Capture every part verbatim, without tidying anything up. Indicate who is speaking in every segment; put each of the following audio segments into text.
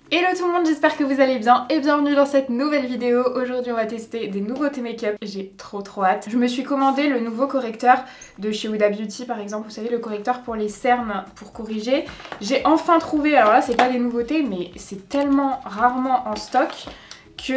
Speaker 1: Hello tout le monde, j'espère que vous allez bien et bienvenue dans cette nouvelle vidéo. Aujourd'hui on va tester des nouveautés make-up, j'ai trop trop hâte. Je me suis commandé le nouveau correcteur de chez Huda Beauty par exemple, vous savez le correcteur pour les cernes pour corriger. J'ai enfin trouvé, alors là c'est pas des nouveautés mais c'est tellement rarement en stock que,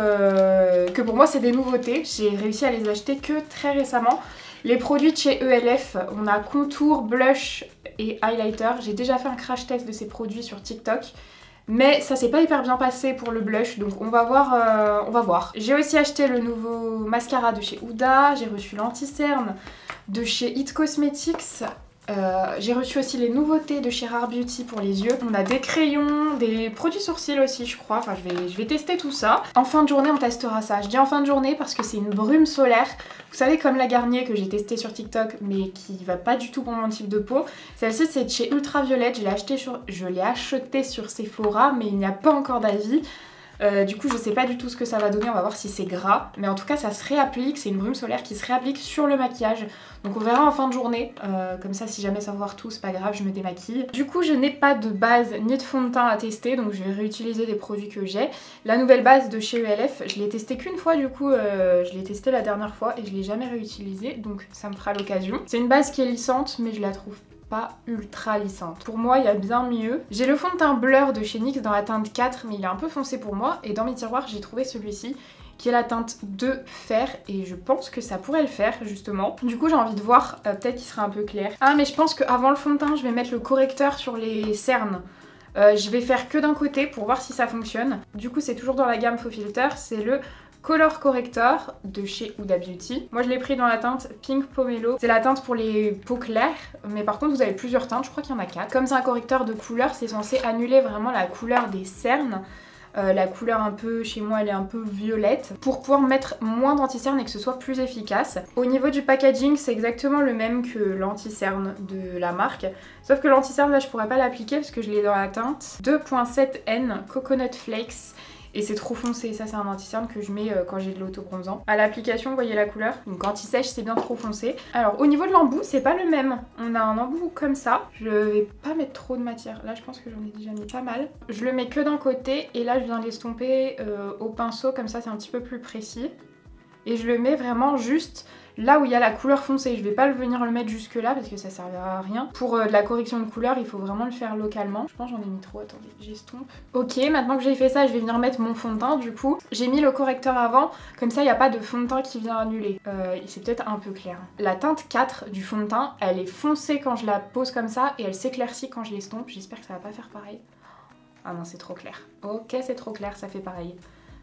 Speaker 1: euh, que pour moi c'est des nouveautés. J'ai réussi à les acheter que très récemment. Les produits de chez E L F, on a contour, blush et highlighter. J'ai déjà fait un crash test de ces produits sur TikTok. Mais ça s'est pas hyper bien passé pour le blush, donc on va voir. Euh, on va voir. J'ai aussi acheté le nouveau mascara de chez Huda, j'ai reçu l'anti-cerne de chez It Cosmetics. Euh, j'ai reçu aussi les nouveautés de chez Rare Beauty pour les yeux. On a des crayons, des produits sourcils aussi je crois, enfin je vais, je vais tester tout ça. En fin de journée on testera ça. Je dis en fin de journée parce que c'est une brume solaire. Vous savez comme la Garnier que j'ai testée sur TikTok mais qui va pas du tout pour mon type de peau. Celle-ci c'est de chez Ultraviolette, je l'ai acheté sur, je l'ai acheté sur Sephora mais il n'y a pas encore d'avis. Euh, du coup je sais pas du tout ce que ça va donner, on va voir si c'est gras. Mais en tout cas ça se réapplique, c'est une brume solaire qui se réapplique sur le maquillage. Donc on verra en fin de journée, euh, comme ça si jamais ça va voir tout c'est pas grave, je me démaquille. Du coup je n'ai pas de base ni de fond de teint à tester, donc je vais réutiliser des produits que j'ai. La nouvelle base de chez E L F, je l'ai testée qu'une fois du coup, euh, je l'ai testée la dernière fois et je l'ai jamais réutilisée, donc ça me fera l'occasion. C'est une base qui est lissante mais je la trouve pas ultra lissante. Pour moi il y a bien mieux. J'ai le fond de teint blur de chez N Y X dans la teinte quatre mais il est un peu foncé pour moi et dans mes tiroirs j'ai trouvé celui-ci qui est la teinte deux fer et je pense que ça pourrait le faire justement. Du coup j'ai envie de voir, euh, peut-être qu'il sera un peu clair. Ah mais je pense qu'avant le fond de teint je vais mettre le correcteur sur les cernes. Euh, je vais faire que d'un côté pour voir si ça fonctionne. Du coup c'est toujours dans la gamme Faux Filter, c'est le Color Corrector de chez Huda Beauty. Moi je l'ai pris dans la teinte Pink Pomelo. C'est la teinte pour les peaux claires, mais par contre vous avez plusieurs teintes, je crois qu'il y en a quatre. Comme c'est un correcteur de couleur, c'est censé annuler vraiment la couleur des cernes. Euh, la couleur un peu, chez moi elle est un peu violette, pour pouvoir mettre moins d'anti-cerne et que ce soit plus efficace. Au niveau du packaging c'est exactement le même que l'anti-cerne de la marque, sauf que l'anti-cerne là je pourrais pas l'appliquer parce que je l'ai dans la teinte deux point sept N Coconut Flakes. Et c'est trop foncé, ça c'est un anti-cerne que je mets euh, quand j'ai de l'auto-bronzant. À l'application, vous voyez la couleur, donc quand il sèche c'est bien trop foncé. Alors au niveau de l'embout, c'est pas le même. On a un embout comme ça. Je vais pas mettre trop de matière. Là je pense que j'en ai déjà mis pas mal. Je le mets que d'un côté et là je viens l'estomper euh, au pinceau, comme ça c'est un petit peu plus précis. Et je le mets vraiment juste là où il y a la couleur foncée. Je vais pas venir le mettre jusque là parce que ça servira à rien. Pour euh, de la correction de couleur, il faut vraiment le faire localement. Je pense que j'en ai mis trop, attendez, j'estompe. Ok, maintenant que j'ai fait ça, je vais venir mettre mon fond de teint du coup. J'ai mis le correcteur avant, comme ça il n'y a pas de fond de teint qui vient annuler. Euh, c'est peut-être un peu clair. La teinte quatre du fond de teint, elle est foncée quand je la pose comme ça et elle s'éclaircit quand je l'estompe. J'espère que ça va pas faire pareil. Ah non, c'est trop clair. Ok, c'est trop clair, ça fait pareil.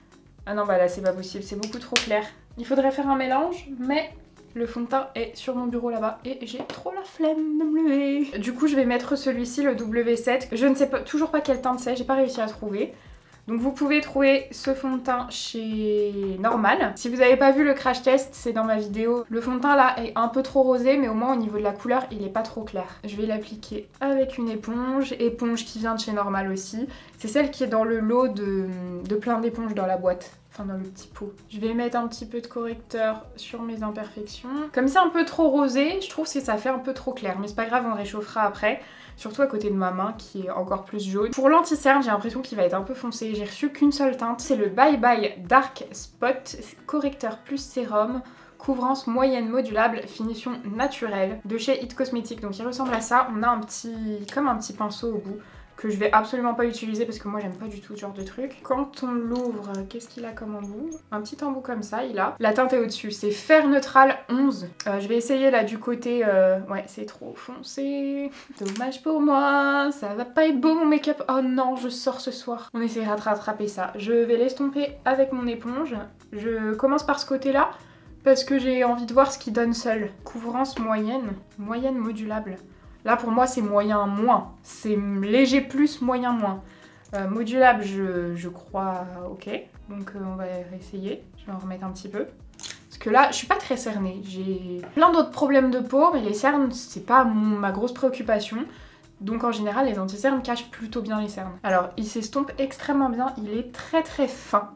Speaker 1: Ah non, bah là c'est pas possible, c'est beaucoup trop clair. Il faudrait faire un mélange, mais le fond de teint est sur mon bureau là-bas et j'ai trop la flemme de me lever. Du coup je vais mettre celui-ci, le W sept. Je ne sais pas, toujours pas quelle teinte c'est, j'ai pas réussi à trouver. Donc vous pouvez trouver ce fond de teint chez Normal. Si vous n'avez pas vu le crash test, c'est dans ma vidéo. Le fond de teint là est un peu trop rosé, mais au moins au niveau de la couleur, il est pas trop clair. Je vais l'appliquer avec une éponge, éponge qui vient de chez Normal aussi. C'est celle qui est dans le lot de, de plein d'éponges dans la boîte. Enfin dans le petit pot. Je vais mettre un petit peu de correcteur sur mes imperfections. Comme c'est un peu trop rosé, je trouve que ça fait un peu trop clair. Mais c'est pas grave, on réchauffera après. Surtout à côté de ma main qui est encore plus jaune. Pour l'anti-cerne, j'ai l'impression qu'il va être un peu foncé. J'ai reçu qu'une seule teinte. C'est le Bye Bye Dark Spot Correcteur plus sérum. Couvrance moyenne modulable, finition naturelle de chez It Cosmetics. Donc il ressemble à ça. On a un petit, comme un petit pinceau au bout, que je vais absolument pas utiliser parce que moi j'aime pas du tout ce genre de truc. Quand on l'ouvre, qu'est-ce qu'il a comme embout? Un petit embout comme ça, il a. La teinte est au-dessus, c'est Fer Neutral onze. Euh, je vais essayer là du côté... Euh... Ouais, c'est trop foncé. Dommage pour moi, ça va pas être beau mon make-up. Oh non, je sors ce soir. On essaiera de rattraper ça. Je vais l'estomper avec mon éponge. Je commence par ce côté-là parce que j'ai envie de voir ce qu'il donne seul. Couvrance moyenne, moyenne modulable. Là pour moi c'est moyen moins, c'est léger plus, moyen moins. Euh, modulable je, je crois ok, donc euh, on va essayer, je vais en remettre un petit peu. Parce que là je suis pas très cernée, j'ai plein d'autres problèmes de peau mais les cernes c'est pas mon, ma grosse préoccupation. Donc en général les anti-cernes cachent plutôt bien les cernes. Alors il s'estompe extrêmement bien, il est très très fin.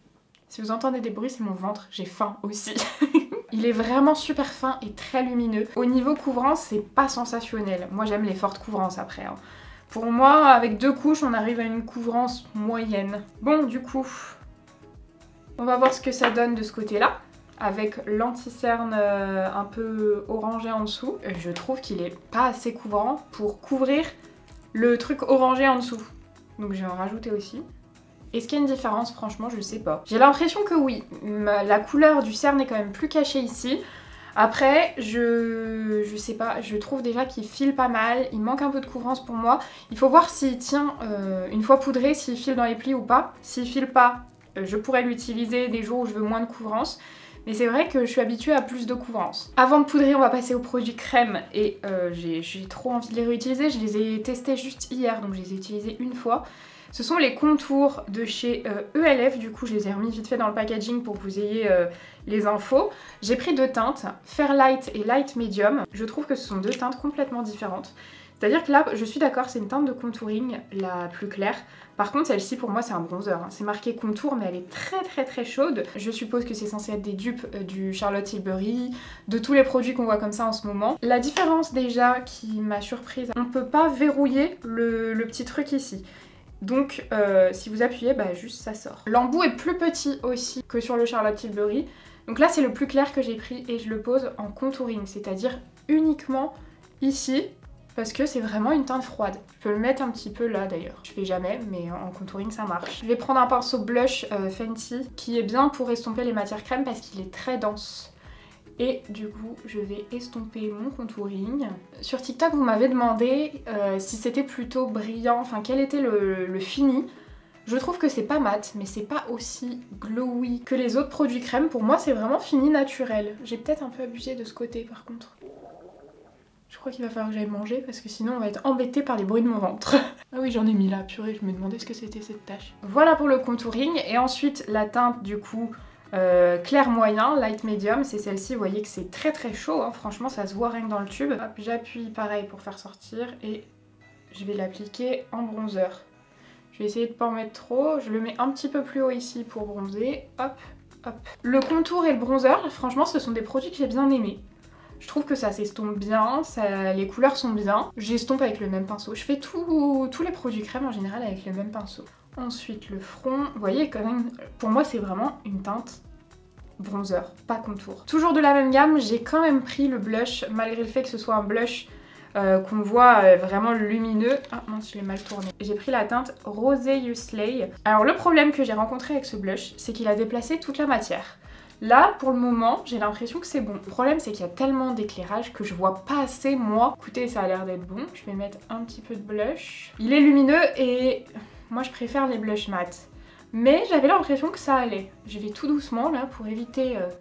Speaker 1: Si vous entendez des bruits c'est mon ventre, j'ai faim aussi. Il est vraiment super fin et très lumineux. Au niveau couvrance, c'est pas sensationnel. Moi j'aime les fortes couvrances après. Hein. Pour moi, avec deux couches, on arrive à une couvrance moyenne. Bon, du coup, on va voir ce que ça donne de ce côté-là. Avec l'anti-cerne euh, un peu orangé en dessous. Je trouve qu'il est pas assez couvrant pour couvrir le truc orangé en dessous. Donc je vais en rajouter aussi. Est-ce qu'il y a une différence? Franchement, je sais pas. J'ai l'impression que oui. La couleur du cerne est quand même plus cachée ici. Après, je, je sais pas, je trouve déjà qu'il file pas mal. Il manque un peu de couvrance pour moi. Il faut voir s'il tient euh, une fois poudré, s'il file dans les plis ou pas. S'il file pas, euh, je pourrais l'utiliser des jours où je veux moins de couvrance. Mais c'est vrai que je suis habituée à plus de couvrance. Avant de poudrer, on va passer aux produits crème. Et euh, j'ai trop envie de les réutiliser. Je les ai testés juste hier, donc je les ai utilisés une fois. Ce sont les contours de chez euh, E L F. Du coup, je les ai remis vite fait dans le packaging pour que vous ayez euh, les infos. J'ai pris deux teintes, Fairlight et Light Medium. Je trouve que ce sont deux teintes complètement différentes. C'est-à-dire que là, je suis d'accord, c'est une teinte de contouring la plus claire. Par contre, celle-ci, pour moi, c'est un bronzer. C'est marqué contour, mais elle est très très très chaude. Je suppose que c'est censé être des dupes euh, du Charlotte Tilbury, de tous les produits qu'on voit comme ça en ce moment. La différence déjà qui m'a surprise, on ne peut pas verrouiller le, le petit truc ici. Donc, euh, si vous appuyez, bah juste ça sort. L'embout est plus petit aussi que sur le Charlotte Tilbury. Donc là, c'est le plus clair que j'ai pris et je le pose en contouring, c'est-à-dire uniquement ici. Parce que c'est vraiment une teinte froide. Je peux le mettre un petit peu là d'ailleurs. Je fais jamais, mais en contouring ça marche. Je vais prendre un pinceau blush euh, Fenty qui est bien pour estomper les matières crèmes parce qu'il est très dense. Et du coup, je vais estomper mon contouring. Sur TikTok, vous m'avez demandé euh, si c'était plutôt brillant, enfin quel était le, le fini. Je trouve que c'est pas mat, mais c'est pas aussi glowy que les autres produits crème. Pour moi, c'est vraiment fini naturel. J'ai peut-être un peu abusé de ce côté par contre. Je crois qu'il va falloir que j'aille manger parce que sinon on va être embêté par les bruits de mon ventre. Ah oui, j'en ai mis là, purée, je me demandais ce que c'était cette tache. Voilà pour le contouring. Et ensuite la teinte du coup euh, clair moyen, light medium, c'est celle-ci. Vous voyez que c'est très très chaud, hein. Franchement ça se voit rien que dans le tube. J'appuie pareil pour faire sortir et je vais l'appliquer en bronzer. Je vais essayer de pas en mettre trop, je le mets un petit peu plus haut ici pour bronzer. Hop, hop. Le contour et le bronzer, franchement ce sont des produits que j'ai bien aimés. Je trouve que ça s'estompe bien, ça, les couleurs sont bien. J'estompe avec le même pinceau. Je fais tout, tous les produits crème en général avec le même pinceau. Ensuite le front, vous voyez quand même, pour moi c'est vraiment une teinte bronzer, pas contour. Toujours de la même gamme, j'ai quand même pris le blush, malgré le fait que ce soit un blush euh, qu'on voit euh, vraiment lumineux. Ah mince, je l'ai mal tourné. J'ai pris la teinte Rosé You Slay. Alors le problème que j'ai rencontré avec ce blush, c'est qu'il a déplacé toute la matière. Là, pour le moment, j'ai l'impression que c'est bon. Le problème, c'est qu'il y a tellement d'éclairage que je vois pas assez, moi. Écoutez, ça a l'air d'être bon. Je vais mettre un petit peu de blush. Il est lumineux et moi, je préfère les blushs mat. Mais j'avais l'impression que ça allait. Je vais tout doucement, là, pour éviter... Euh...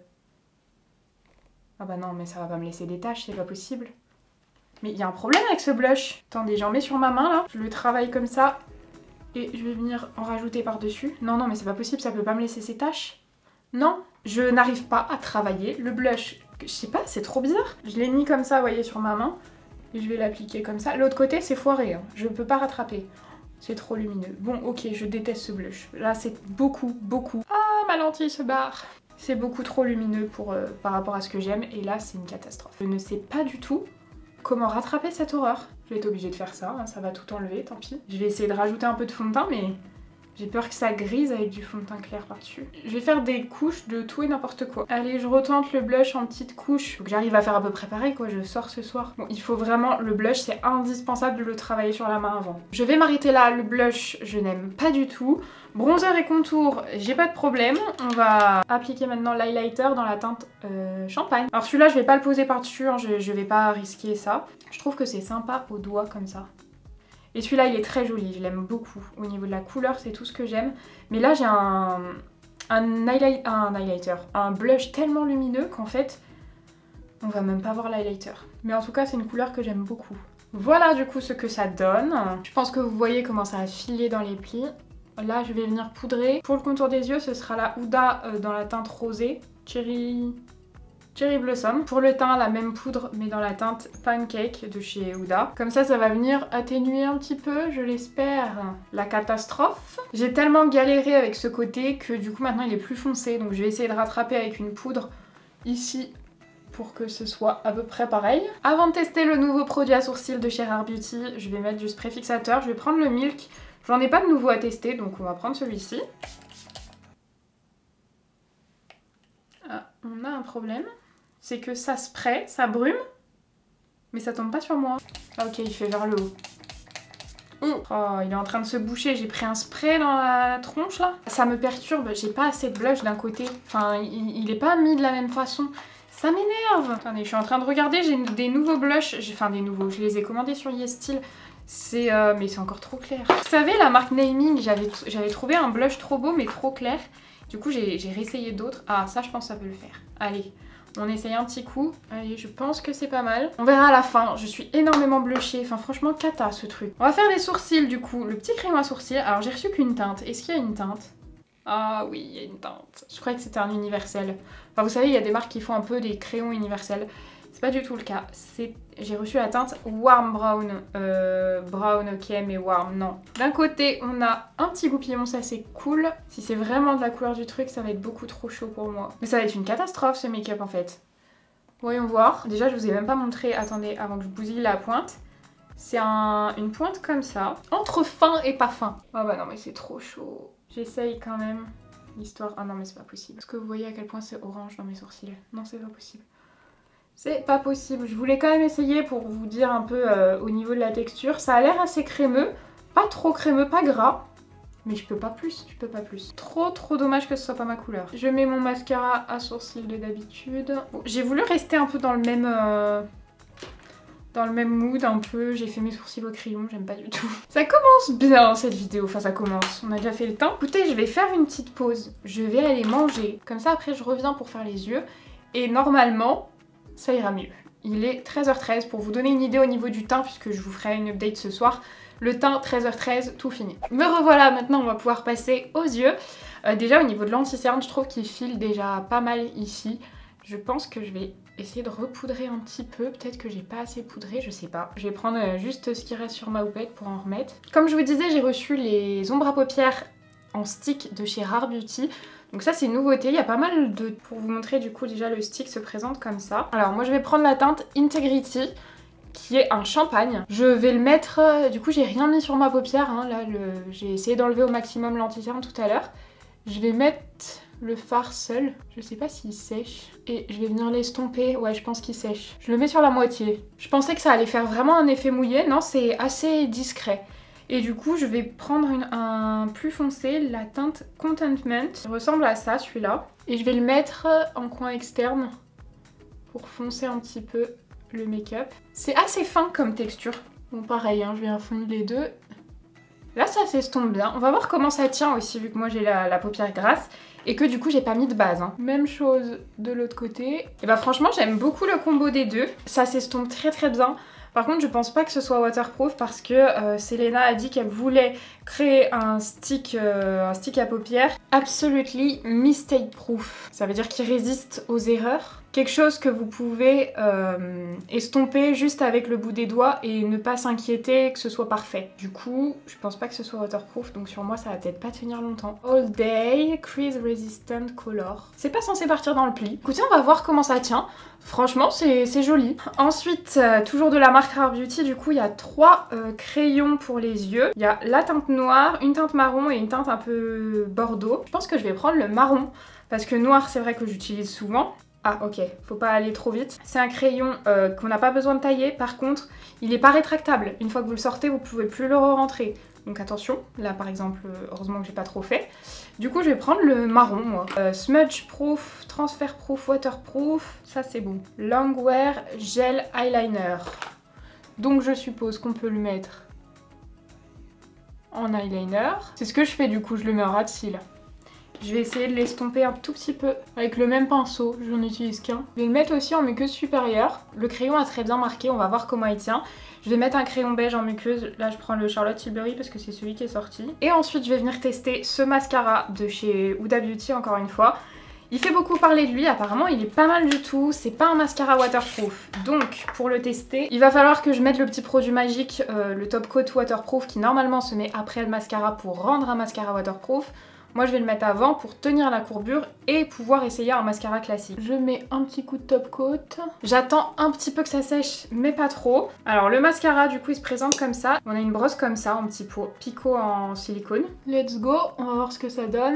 Speaker 1: Ah bah non, mais ça va pas me laisser des taches, c'est pas possible. Mais il y a un problème avec ce blush. Attendez, j'en mets sur ma main, là. Je le travaille comme ça. Et je vais venir en rajouter par-dessus. Non, non, mais c'est pas possible, ça peut pas me laisser ces taches. Non, je n'arrive pas à travailler le blush. Je sais pas, c'est trop bizarre. Je l'ai mis comme ça, vous voyez, sur ma main. Et je vais l'appliquer comme ça. L'autre côté, c'est foiré. Hein. Je peux pas rattraper. C'est trop lumineux. Bon, ok, je déteste ce blush. Là, c'est beaucoup, beaucoup... Ah, ma lentille se barre. C'est beaucoup trop lumineux pour, euh, par rapport à ce que j'aime. Et là, c'est une catastrophe. Je ne sais pas du tout comment rattraper cette horreur. Je vais être obligée de faire ça. Hein. Ça va tout enlever, tant pis. Je vais essayer de rajouter un peu de fond de teint, mais... j'ai peur que ça grise avec du fond de teint clair par-dessus. Je vais faire des couches de tout et n'importe quoi. Allez, je retente le blush en petites couches. Faut que j'arrive à faire à peu près pareil, quoi. Je sors ce soir. Bon, il faut vraiment... le blush, c'est indispensable de le travailler sur la main avant. Je vais m'arrêter là. Le blush, je n'aime pas du tout. Bronzer et contour, j'ai pas de problème. On va appliquer maintenant l'highlighter dans la teinte euh, champagne. Alors celui-là, je vais pas le poser par-dessus. Hein. Je, je vais pas risquer ça. Je trouve que c'est sympa au doigt comme ça. Et celui-là, il est très joli, je l'aime beaucoup. Au niveau de la couleur, c'est tout ce que j'aime. Mais là, j'ai un, un, highlight, un highlighter, un blush tellement lumineux qu'en fait, on va même pas voir l'highlighter. Mais en tout cas, c'est une couleur que j'aime beaucoup. Voilà du coup ce que ça donne. Je pense que vous voyez comment ça a filé dans les plis. Là, je vais venir poudrer. Pour le contour des yeux, ce sera la Huda euh, dans la teinte rosée. Cherry... Cherry Blossom. Pour le teint, la même poudre, mais dans la teinte Pancake de chez Huda. Comme ça, ça va venir atténuer un petit peu, je l'espère, la catastrophe. J'ai tellement galéré avec ce côté que du coup, maintenant, il est plus foncé. Donc, je vais essayer de rattraper avec une poudre ici pour que ce soit à peu près pareil. Avant de tester le nouveau produit à sourcils de chez Rare Beauty, je vais mettre du spray fixateur. Je vais prendre le Milk. J'en ai pas de nouveau à tester, donc on va prendre celui-ci. Ah, on a un problème. C'est que ça spray, ça brume, mais ça tombe pas sur moi. Ah ok, il fait vers le haut. Oh, il est en train de se boucher, j'ai pris un spray dans la tronche là. Ça me perturbe, j'ai pas assez de blush d'un côté. Enfin, il, il est pas mis de la même façon. Ça m'énerve. Attendez, je suis en train de regarder, j'ai des nouveaux blushs. Enfin, des nouveaux, je les ai commandés sur YesStyle. C'est euh, mais c'est encore trop clair. Vous savez, la marque Naming, j'avais trouvé un blush trop beau mais trop clair. Du coup, j'ai réessayé d'autres. Ah, ça, je pense que ça peut le faire. Allez. On essaye un petit coup. Allez, je pense que c'est pas mal. On verra à la fin. Je suis énormément blushée. Enfin, franchement, cata ce truc. On va faire les sourcils du coup. Le petit crayon à sourcils. Alors, j'ai reçu qu'une teinte. Est-ce qu'il y a une teinte? Ah oui, il y a une teinte. Je croyais que c'était un universel. Enfin, vous savez, il y a des marques qui font un peu des crayons universels. C'est pas du tout le cas. J'ai reçu la teinte Warm Brown. Euh, brown, ok, mais warm, non. D'un côté, on a un petit goupillon, ça c'est cool. Si c'est vraiment de la couleur du truc, ça va être beaucoup trop chaud pour moi. Mais ça va être une catastrophe ce make-up en fait. Voyons voir. Déjà, je vous ai même pas montré, attendez, avant que je bousille la pointe. C'est un, une pointe comme ça, entre fin et pas fin. Ah bah non, mais c'est trop chaud. J'essaye quand même. L'histoire... Ah non, mais c'est pas possible. Est-ce que vous voyez à quel point c'est orange dans mes sourcils? Non, c'est pas possible. C'est pas possible. Je voulais quand même essayer pour vous dire un peu euh, au niveau de la texture. Ça a l'air assez crémeux. Pas trop crémeux, pas gras. Mais je peux pas plus, je peux pas plus. Trop trop dommage que ce soit pas ma couleur. Je mets mon mascara à sourcils de d'habitude. Bon, j'ai voulu rester un peu dans le même... Euh, dans le même mood un peu. J'ai fait mes sourcils au crayon, j'aime pas du tout. Ça commence bien cette vidéo, enfin ça commence. On a déjà fait le temps. Écoutez, je vais faire une petite pause. Je vais aller manger. Comme ça après je reviens pour faire les yeux. Et normalement... ça ira mieux. Il est treize heures treize pour vous donner une idée au niveau du teint puisque je vous ferai une update ce soir. Le teint treize heures treize, tout fini. Me revoilà, maintenant on va pouvoir passer aux yeux. Euh, déjà au niveau de l'anti-cerne, je trouve qu'il file déjà pas mal ici. Je pense que je vais essayer de repoudrer un petit peu. Peut-être que j'ai pas assez poudré, je sais pas. Je vais prendre juste ce qui reste sur ma houppette pour en remettre. Comme je vous disais, j'ai reçu les ombres à paupières en stick de chez Rare Beauty. Donc ça c'est une nouveauté, il y a pas mal de... Pour vous montrer du coup déjà le stick se présente comme ça. Alors moi je vais prendre la teinte Integrity qui est un champagne. Je vais le mettre... Du coup j'ai rien mis sur ma paupière, hein. Là le... j'ai essayé d'enlever au maximum l'anti-cerne tout à l'heure. Je vais mettre le fard seul, je sais pas s'il sèche. Et je vais venir l'estomper, ouais je pense qu'il sèche. Je le mets sur la moitié. Je pensais que ça allait faire vraiment un effet mouillé, non c'est assez discret. Et du coup, je vais prendre une, un plus foncé, la teinte Contentment. Il ressemble à ça, celui-là. Et je vais le mettre en coin externe pour foncer un petit peu le make-up. C'est assez fin comme texture. Bon, pareil, hein, je viens fondre les deux. Là, ça s'estompe bien. On va voir comment ça tient aussi, vu que moi, j'ai la, la paupière grasse. Et que du coup, j'ai pas mis de base. Hein. Même chose de l'autre côté. Et bah franchement, j'aime beaucoup le combo des deux. Ça s'estompe très très bien. Par contre, je pense pas que ce soit waterproof parce que euh, Selena a dit qu'elle voulait créer un stick, euh, un stick à paupières absolutely mistake proof. Ça veut dire qu'il résiste aux erreurs. Quelque chose que vous pouvez euh, estomper juste avec le bout des doigts et ne pas s'inquiéter que ce soit parfait. Du coup, je pense pas que ce soit waterproof, donc sur moi ça va peut-être pas tenir longtemps. All Day Crease Resistant Color. C'est pas censé partir dans le pli. Écoutez, on va voir comment ça tient. Franchement, c'est joli. Ensuite, euh, toujours de la marque Rare Beauty, du coup, il y a trois euh, crayons pour les yeux. Il y a la teinte noire, une teinte marron et une teinte un peu bordeaux. Je pense que je vais prendre le marron parce que noir, c'est vrai que j'utilise souvent. Ah ok, faut pas aller trop vite. C'est un crayon euh, qu'on n'a pas besoin de tailler, par contre il n'est pas rétractable. Une fois que vous le sortez, vous pouvez plus le re-rentrer. Donc attention, là par exemple, heureusement que j'ai pas trop fait. Du coup je vais prendre le marron moi. Euh, smudge proof, transfer proof, waterproof, ça c'est bon. Longwear gel eyeliner. Donc je suppose qu'on peut le mettre en eyeliner. C'est ce que je fais du coup, je le mets en ras de cils. Je vais essayer de l'estomper un tout petit peu avec le même pinceau, je n'en utilise qu'un. Je vais le mettre aussi en muqueuse supérieure. Le crayon a très bien marqué, on va voir comment il tient. Je vais mettre un crayon beige en muqueuse, là je prends le Charlotte Tilbury parce que c'est celui qui est sorti. Et ensuite je vais venir tester ce mascara de chez Huda Beauty encore une fois. Il fait beaucoup parler de lui, apparemment il est pas mal du tout, c'est pas un mascara waterproof. Donc pour le tester, il va falloir que je mette le petit produit magique, euh, le top coat waterproof qui normalement se met après le mascara pour rendre un mascara waterproof. Moi je vais le mettre avant pour tenir la courbure et pouvoir essayer un mascara classique. Je mets un petit coup de top coat. J'attends un petit peu que ça sèche mais pas trop. Alors le mascara du coup il se présente comme ça. On a une brosse comme ça en petit pot picot en silicone. Let's go, on va voir ce que ça donne.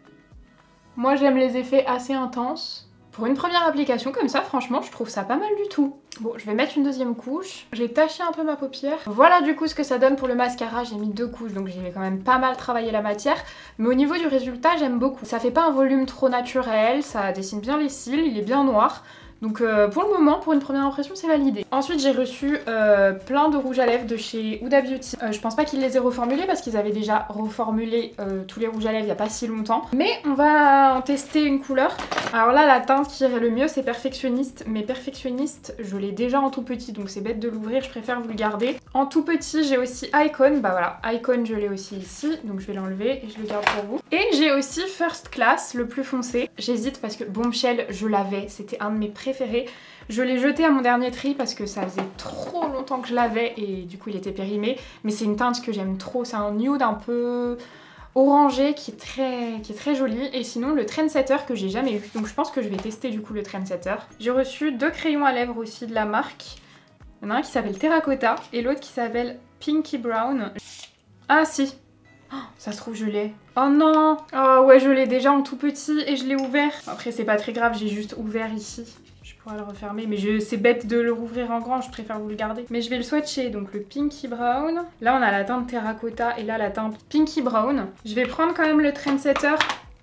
Speaker 1: Moi j'aime les effets assez intenses. Pour une première application comme ça, franchement, je trouve ça pas mal du tout. Bon, je vais mettre une deuxième couche. J'ai taché un peu ma paupière. Voilà du coup ce que ça donne pour le mascara. J'ai mis deux couches, donc j'ai quand même pas mal travaillé la matière. Mais au niveau du résultat, j'aime beaucoup. Ça fait pas un volume trop naturel, ça dessine bien les cils, il est bien noir. Donc euh, pour le moment, pour une première impression, c'est validé. Ensuite, j'ai reçu euh, plein de rouges à lèvres de chez Huda Beauty. Euh, je pense pas qu'ils les aient reformulés parce qu'ils avaient déjà reformulé euh, tous les rouges à lèvres il y a pas si longtemps. Mais on va en tester une couleur. Alors là, la teinte qui irait le mieux, c'est Perfectionniste. Mais Perfectionniste, je l'ai déjà en tout petit, donc c'est bête de l'ouvrir, je préfère vous le garder. En tout petit, j'ai aussi Icon. Bah voilà, Icon, je l'ai aussi ici, donc je vais l'enlever et je le garde pour vous. Et j'ai aussi First Class, le plus foncé. J'hésite parce que Bombshell, je l'avais, c'était un de mes préférés. Je l'ai jeté à mon dernier tri parce que ça faisait trop longtemps que je l'avais et du coup il était périmé. Mais c'est une teinte que j'aime trop, c'est un nude un peu orangé qui est très, qui est très joli. Et sinon le Trendsetter que j'ai jamais eu. Donc je pense que je vais tester du coup le Trendsetter. J'ai reçu deux crayons à lèvres aussi de la marque. Il y en a un qui s'appelle Terracotta et l'autre qui s'appelle Pinky Brown. Ah si, oh, ça se trouve je l'ai. Oh non. Oh ouais, je l'ai déjà en tout petit et je l'ai ouvert. Après c'est pas très grave, j'ai juste ouvert ici. Je pourrais le refermer, mais c'est bête de le rouvrir en grand, je préfère vous le garder. Mais je vais le swatcher, donc le Pinky Brown. Là on a la teinte Terracotta et là la teinte Pinky Brown. Je vais prendre quand même le Trendsetter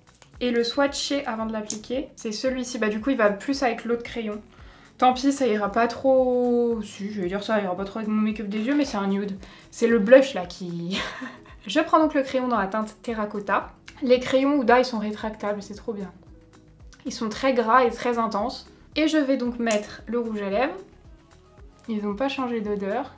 Speaker 1: et le swatcher avant de l'appliquer. C'est celui-ci, bah du coup il va plus avec l'autre crayon. Tant pis, ça ira pas trop... Si, je vais dire ça ira pas trop avec mon make-up des yeux, mais c'est un nude. C'est le blush là qui... Je prends donc le crayon dans la teinte Terracotta. Les crayons Huda, ils sont rétractables, c'est trop bien. Ils sont très gras et très intenses. Et je vais donc mettre le rouge à lèvres. Ils n'ont pas changé d'odeur.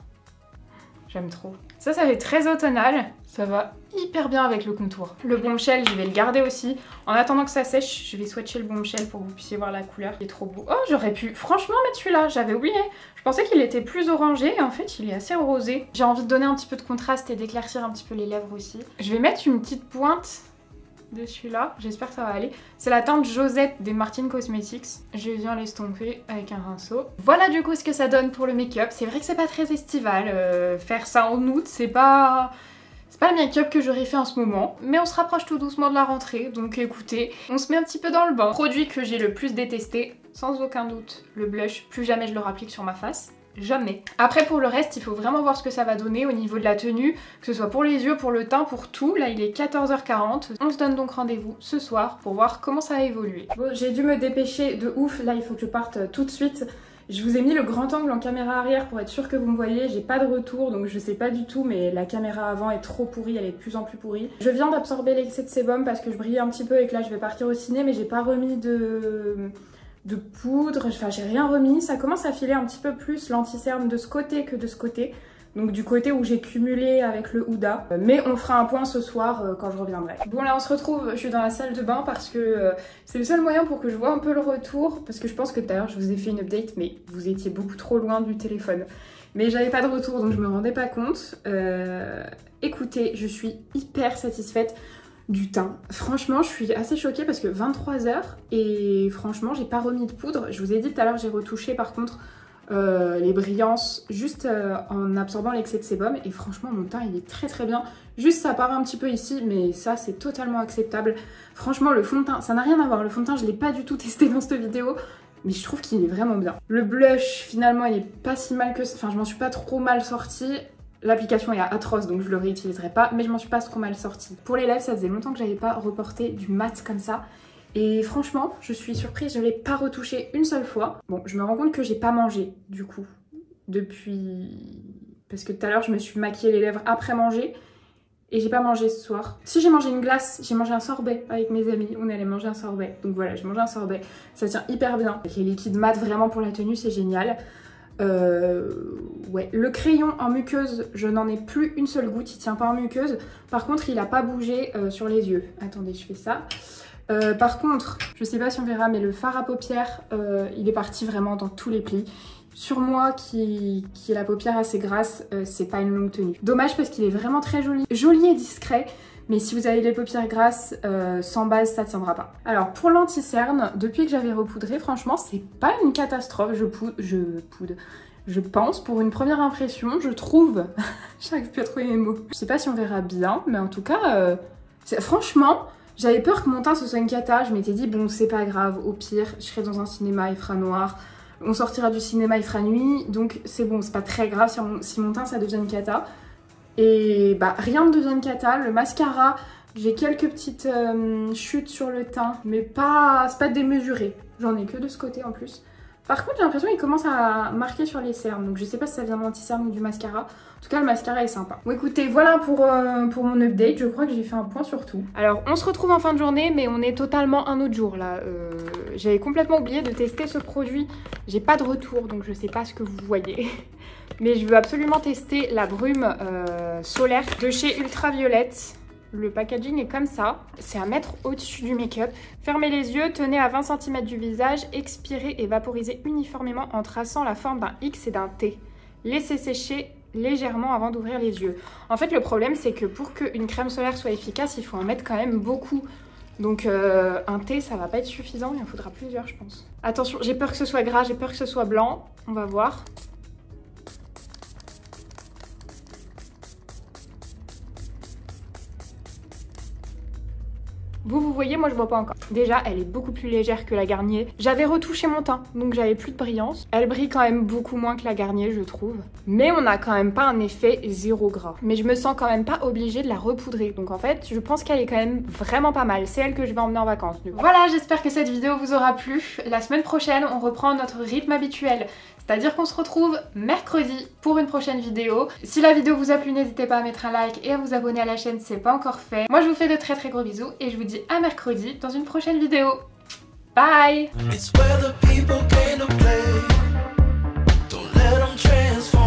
Speaker 1: J'aime trop. Ça, ça fait très automnal. Ça va hyper bien avec le contour. Le Bombshell, je vais le garder aussi. En attendant que ça sèche, je vais swatcher le Bombshell pour que vous puissiez voir la couleur. Il est trop beau. Oh, j'aurais pu franchement mettre celui-là. J'avais oublié. Je pensais qu'il était plus orangé et en fait, il est assez rosé. J'ai envie de donner un petit peu de contraste et d'éclaircir un petit peu les lèvres aussi. Je vais mettre une petite pointe de celui-là, j'espère que ça va aller. C'est la teinte Josette des Martin Cosmetics. Je viens l'estomper avec un rinceau. Voilà du coup ce que ça donne pour le make-up. C'est vrai que c'est pas très estival, euh, faire ça en août, c'est pas... C'est pas le make-up que j'aurais fait en ce moment, mais on se rapproche tout doucement de la rentrée, donc écoutez, on se met un petit peu dans le bain. Produit que j'ai le plus détesté, sans aucun doute, le blush. Plus jamais je le rapplique sur ma face. Jamais. Après pour le reste, il faut vraiment voir ce que ça va donner au niveau de la tenue, que ce soit pour les yeux, pour le teint, pour tout. Là il est quatorze heures quarante. On se donne donc rendez-vous ce soir pour voir comment ça a évolué. Bon, j'ai dû me dépêcher de ouf, là il faut que je parte tout de suite. Je vous ai mis le grand angle en caméra arrière pour être sûr que vous me voyez. J'ai pas de retour donc je sais pas du tout, mais la caméra avant est trop pourrie, elle est de plus en plus pourrie. Je viens d'absorber l'excès de sébum parce que je brillais un petit peu et que là je vais partir au ciné, mais j'ai pas remis de... de poudre, enfin j'ai rien remis. Ça commence à filer un petit peu plus l'anti-cerne de ce côté que de ce côté, donc du côté où j'ai cumulé avec le Huda, mais on fera un point ce soir euh, quand je reviendrai. Bon là on se retrouve, je suis dans la salle de bain parce que euh, c'est le seul moyen pour que je vois un peu le retour, parce que je pense que tout à l'heure je vous ai fait une update mais vous étiez beaucoup trop loin du téléphone, mais j'avais pas de retour donc je me rendais pas compte. Euh, écoutez, je suis hyper satisfaite du teint. Franchement, je suis assez choquée parce que vingt-trois heures et franchement, j'ai pas remis de poudre. Je vous ai dit tout à l'heure, j'ai retouché par contre euh, les brillances juste euh, en absorbant l'excès de sébum et franchement, mon teint il est très très bien. Juste ça part un petit peu ici, mais ça c'est totalement acceptable. Franchement, le fond de teint, ça n'a rien à voir. Le fond de teint, je l'ai pas du tout testé dans cette vidéo, mais je trouve qu'il est vraiment bien. Le blush, finalement, il est pas si mal que ça. Enfin, je m'en suis pas trop mal sortie. L'application est atroce donc je le réutiliserai pas, mais je m'en suis pas trop mal sortie. Pour les lèvres, ça faisait longtemps que j'avais pas reporté du mat comme ça. Et franchement, je suis surprise, je l'ai pas retouché une seule fois. Bon, je me rends compte que j'ai pas mangé du coup depuis... Parce que tout à l'heure, je me suis maquillée les lèvres après manger et j'ai pas mangé ce soir. Si j'ai mangé une glace, j'ai mangé un sorbet avec mes amis. On allait manger un sorbet. Donc voilà, j'ai mangé un sorbet. Ça tient hyper bien. Avec les liquides mat vraiment pour la tenue, c'est génial. Euh, ouais, le crayon en muqueuse, je n'en ai plus une seule goutte, il tient pas en muqueuse. Par contre, il a pas bougé euh, sur les yeux. Attendez, je fais ça. Euh, par contre, je sais pas si on verra, mais le fard à paupières, euh, il est parti vraiment dans tous les plis. Sur moi, qui, qui ai la paupière assez grasse, euh, c'est pas une longue tenue. Dommage parce qu'il est vraiment très joli. Joli et discret, Mais si vous avez les paupières grasses, euh, sans base, ça tiendra pas. Alors pour l'anti-cerne, depuis que j'avais repoudré, franchement, c'est pas une catastrophe. Je poude, je poude. Je pense, pour une première impression, je trouve... J'arrive plus à trouver mes mots. Je sais pas si on verra bien, mais en tout cas, euh, franchement, j'avais peur que mon teint ce soit une cata. Je m'étais dit, bon, c'est pas grave, au pire, je serai dans un cinéma, il fera noir. On sortira du cinéma, il fera nuit. Donc c'est bon, c'est pas très grave si, on, si mon teint, ça devient une cata. Et bah, rien ne devient une cata. Le mascara, j'ai quelques petites euh, chutes sur le teint, mais pas, c'est pas démesuré. J'en ai que de ce côté en plus. Par contre, j'ai l'impression qu'il commence à marquer sur les cernes, donc je sais pas si ça vient de l'anti-cerne ou du mascara. En tout cas, le mascara est sympa. Bon, écoutez, voilà pour, euh, pour mon update. Je crois que j'ai fait un point sur tout. Alors, on se retrouve en fin de journée, mais on est totalement un autre jour là. Euh, J'avais complètement oublié de tester ce produit. J'ai pas de retour, donc je sais pas ce que vous voyez. Mais je veux absolument tester la brume euh, solaire de chez Ultraviolette. Le packaging est comme ça, c'est à mettre au-dessus du make-up. Fermez les yeux, tenez à vingt centimètres du visage, expirez et vaporisez uniformément en traçant la forme d'un X et d'un T. Laissez sécher légèrement avant d'ouvrir les yeux. En fait, le problème, c'est que pour qu'une crème solaire soit efficace, il faut en mettre quand même beaucoup. Donc euh, un T, ça va pas être suffisant, il en faudra plusieurs, je pense. Attention, j'ai peur que ce soit gras, j'ai peur que ce soit blanc. On va voir. Vous, vous voyez, moi je vois pas encore. Déjà, elle est beaucoup plus légère que la Garnier. J'avais retouché mon teint, donc j'avais plus de brillance. Elle brille quand même beaucoup moins que la Garnier, je trouve. Mais on n'a quand même pas un effet zéro gras. Mais je me sens quand même pas obligée de la repoudrer. Donc en fait, je pense qu'elle est quand même vraiment pas mal. C'est elle que je vais emmener en vacances. Du coup. Voilà, j'espère que cette vidéo vous aura plu. La semaine prochaine, on reprend notre rythme habituel. C'est-à-dire qu'on se retrouve mercredi pour une prochaine vidéo. Si la vidéo vous a plu, n'hésitez pas à mettre un like et à vous abonner à la chaîne si c'est pas encore fait. Moi, je vous fais de très très gros bisous et je vous dis à mercredi dans une prochaine vidéo. Bye! It's where the people came to play. Don't let them transform.